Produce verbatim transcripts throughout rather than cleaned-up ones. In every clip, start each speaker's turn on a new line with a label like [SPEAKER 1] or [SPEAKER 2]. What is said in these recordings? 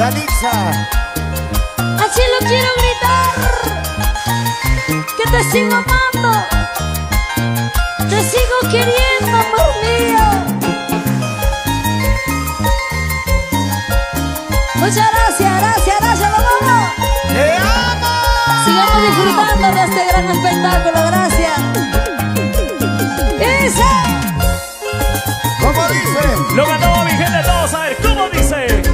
[SPEAKER 1] Yalitza.
[SPEAKER 2] Así lo quiero gritar, que te sigo amando, te sigo queriendo, amor mío. Muchas gracias, gracias, gracias, mamá.
[SPEAKER 1] ¡Te amo!
[SPEAKER 2] Sigamos disfrutando de este gran espectáculo, gracias. Dice.
[SPEAKER 1] ¿Cómo dice?
[SPEAKER 3] Lo ganó mi gente, todos a ver, ¿cómo dice?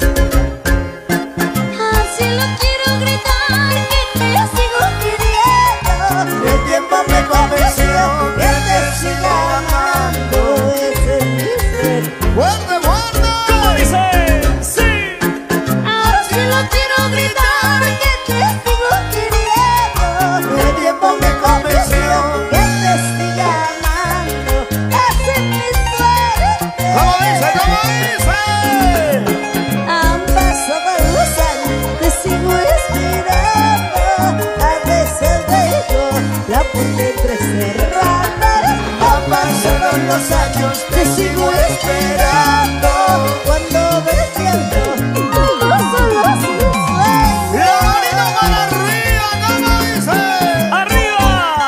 [SPEAKER 2] Así lo quiero gritar, que te sigo queriendo.
[SPEAKER 1] El tiempo me convenció que te siga amando. Ese es mi ser. ¡Guarda, guarda!
[SPEAKER 3] ¿Cómo dice? ¡Sí!
[SPEAKER 2] Así lo quiero gritar, que te sigo queriendo.
[SPEAKER 1] El tiempo me convenció
[SPEAKER 2] Que te siga amando, ese es mi suerte.
[SPEAKER 1] ¿Cómo dice? ¿Cómo dice?
[SPEAKER 2] Han pasado los años, te sigo esperando. A veces dejo la puerta entrecerrada.
[SPEAKER 1] Han pasado los años, te sigo esperando.
[SPEAKER 2] Cuando despierto, todos son los mis sueños.
[SPEAKER 1] ¡La manito para arriba! ¿Cómo dice?
[SPEAKER 3] ¡Arriba!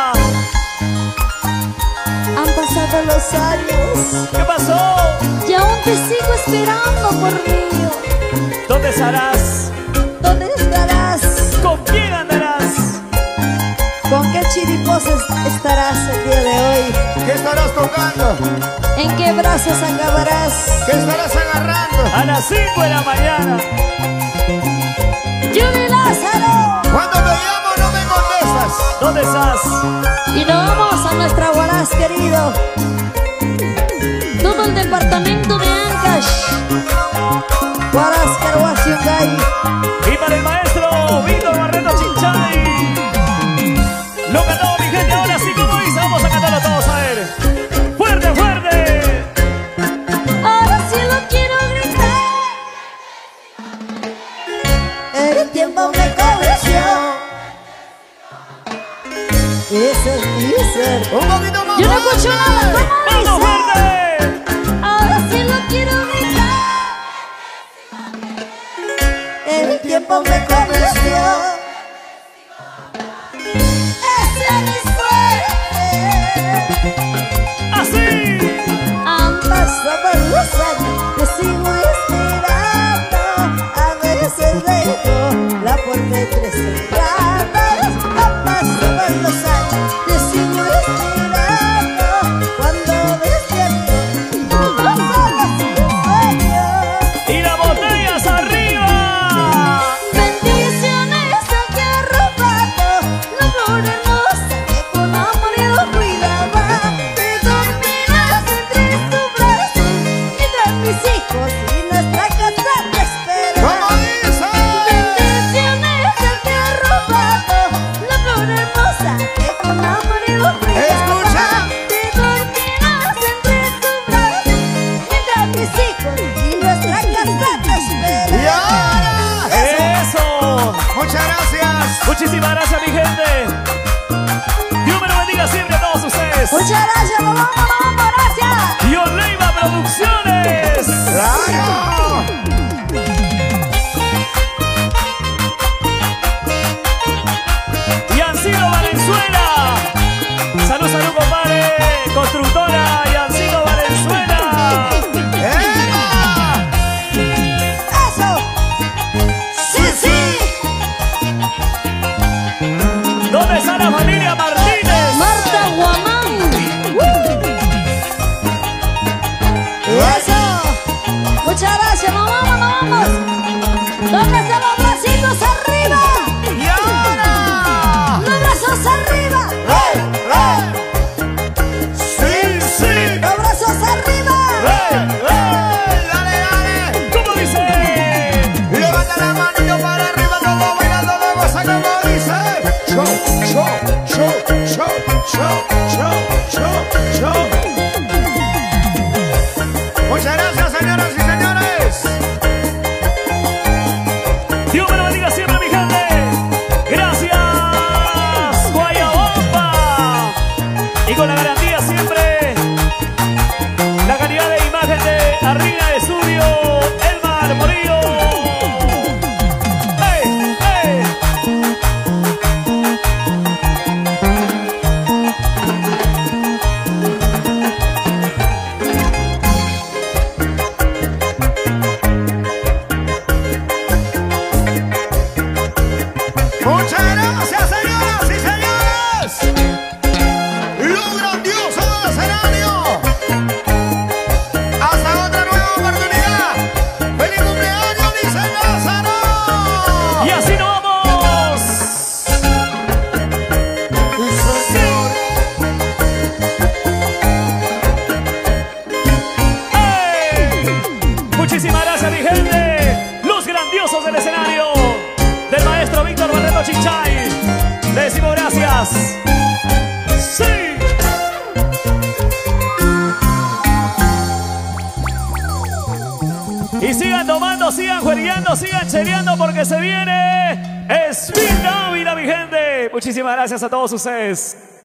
[SPEAKER 2] Han pasado los años
[SPEAKER 3] ¿Qué pasó?
[SPEAKER 2] y aún te sigo esperando, por mí.
[SPEAKER 3] ¿Dónde estarás?
[SPEAKER 2] ¿Dónde estarás?
[SPEAKER 3] ¿Con quién andarás?
[SPEAKER 2] ¿Con qué chiriposes estarás el día de hoy?
[SPEAKER 1] ¿Qué estarás tocando?
[SPEAKER 2] ¿En qué brazos acabarás?
[SPEAKER 1] ¿Qué estarás agarrando?
[SPEAKER 3] A las cinco de la mañana.
[SPEAKER 2] ¡Yuri Lázaro!
[SPEAKER 1] Cuando te llamo no me contestas.
[SPEAKER 3] ¿Dónde estás?
[SPEAKER 2] Y nos vamos a nuestra Huaraz, querido. Todo el departamento de Ancash. Huaraz, Carhuaz, Yungay.
[SPEAKER 3] Y para el maestro Víctor Barreto Chinchay. Lo ganó mi gente, ahora sí, como dice, vamos a cantarlo todos a ver. ¡Fuerte, fuerte!
[SPEAKER 2] Ahora sí lo quiero gritar. El tiempo me convenció. Ese es mi ser.
[SPEAKER 1] Un poquito más.
[SPEAKER 2] Yo no escucho nada, ¿cómo
[SPEAKER 3] ¡Vamos,
[SPEAKER 2] dice?
[SPEAKER 3] fuerte!
[SPEAKER 2] Ahora sí lo quiero gritar. El tiempo me convenció. Esa es mi suerte.
[SPEAKER 3] ¡Así!
[SPEAKER 2] Han pasado los años, te sigo esperando. A veces dejo la puerta entrecerrada. Han pasado los años, te sigo esperando. Cuando despierto, todos son los mis sueños.
[SPEAKER 3] ¡Y las botellas arriba!
[SPEAKER 2] Bendiciones al que ha robado la flor hermosa que con amor yo cuidaba. Te dormirás entre tus brazos mientras mis hijos y nuestra casa te esperan.
[SPEAKER 1] ¿Cómo dice?
[SPEAKER 2] Bendiciones al que ha robado la flor hermosa que con amor yo cuidaba.
[SPEAKER 1] Escucha.
[SPEAKER 2] Te dormirás entre tus brazos mientras mis hijos y nuestra casa te
[SPEAKER 1] Y
[SPEAKER 2] esperan.
[SPEAKER 1] ahora.
[SPEAKER 3] ¡Eso!
[SPEAKER 1] Muchas gracias.
[SPEAKER 3] Muchísimas gracias, mi gente. Dios me lo bendiga siempre a todos ustedes.
[SPEAKER 2] Muchas gracias, mamá, mamá, gracias.
[SPEAKER 3] Y Oleiva Producciones.
[SPEAKER 1] ¡Claro!
[SPEAKER 3] Y Ancino Valenzuela. Salud, salud, compadre. Constructora y Ancino Valenzuela.
[SPEAKER 1] ¡Eva!
[SPEAKER 2] Eso. Sí, sí.
[SPEAKER 3] ¿Dónde está la familia Martínez?
[SPEAKER 2] Marta Guamán. Eso. Muchas gracias.
[SPEAKER 3] Y sigan tomando, sigan juergueando, sigan cheleando porque se viene Speed Navidad, mi gente. Muchísimas gracias a todos ustedes.